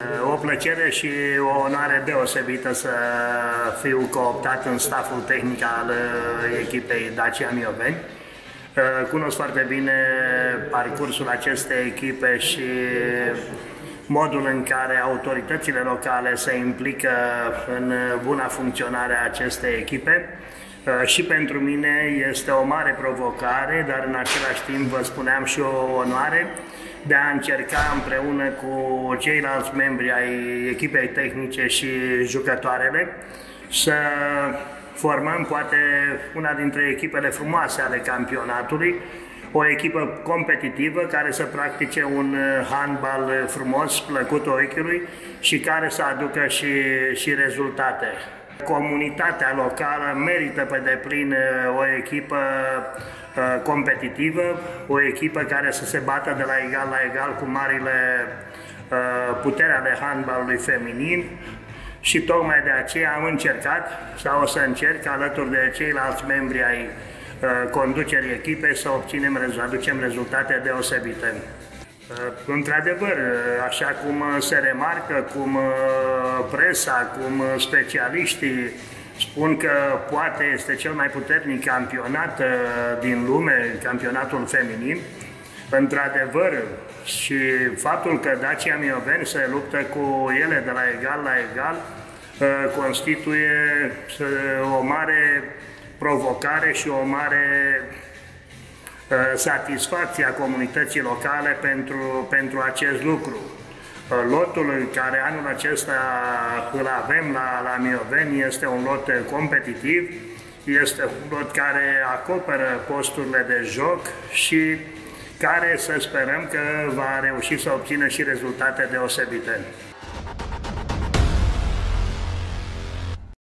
O plăcere și o onoare deosebită să fiu cooptat în staful tehnic al echipei Dacia Mioveni. Cunosc foarte bine parcursul acestei echipe și modul în care autoritățile locale se implică în buna funcționare a acestei echipe. Și pentru mine este o mare provocare, dar în același timp, vă spuneam, și o onoare de a încerca împreună cu ceilalți membri ai echipei tehnice și jucătoarele să formăm poate una dintre echipele frumoase ale campionatului, o echipă competitivă care să practice un handbal frumos, plăcut ochiului și care să aducă și rezultate. Comunitatea locală merită pe deplin o echipă competitivă, o echipă care să se bată de la egal la egal cu marile puteri ale handbalului feminin și tocmai de aceea am încercat sau o să încerc alături de ceilalți membri ai conducerii echipei să aducem rezultate deosebite. Într-adevăr, așa cum se remarcă, cum presa, cum specialiștii spun că poate este cel mai puternic campionat din lume, campionatul feminin, într-adevăr, și faptul că Dacia Mioveni se luptă cu ele de la egal la egal constituie o mare provocare și o mare satisfacția comunității locale pentru acest lucru. Lotul care anul acesta îl avem la Mioveni este un lot competitiv, este un lot care acoperă posturile de joc și care să sperăm că va reuși să obțină și rezultate deosebite.